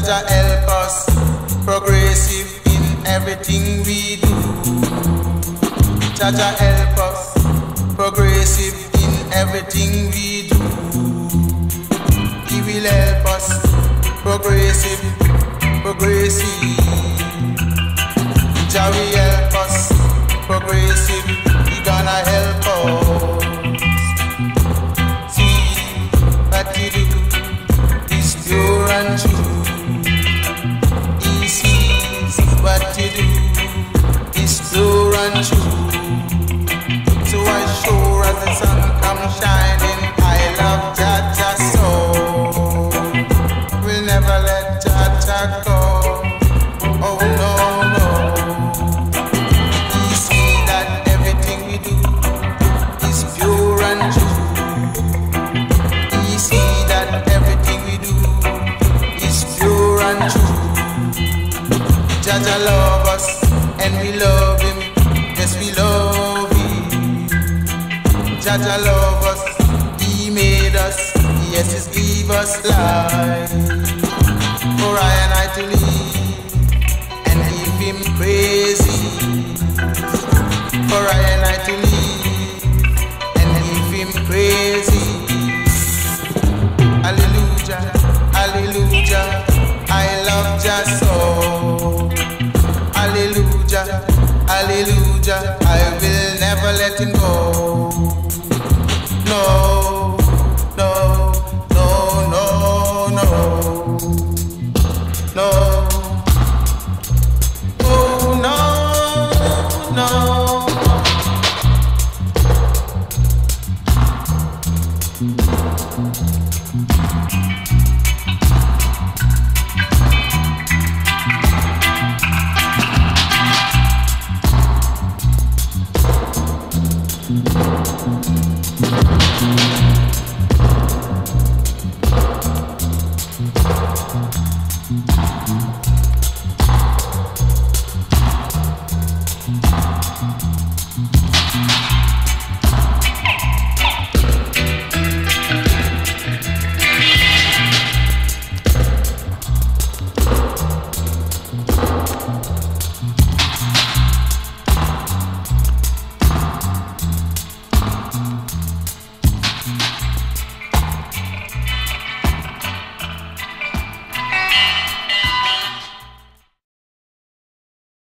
Jaja help us, progressive in everything we do. Jaja help us, progressive in everything we do. He will help us, progressive, progressive. Jah will help us, progressive. He gonna help us. See what he do is pure and true. He sees what he do is pure and true. So as sure as the sun comes shining, I love Jaja so. We'll never let Jaja go. Oh no, no. He see that everything we do is pure and true. He see that everything we do is pure and true. Jaja love us and we love him. Yes, we love him. Jaja love us, he made us. Yes, he gave us life for I and I to live and give him praise. For I and I to live and give him praise. Hallelujah, hallelujah, I love Jah so. Hallelujah, hallelujah, I will never let him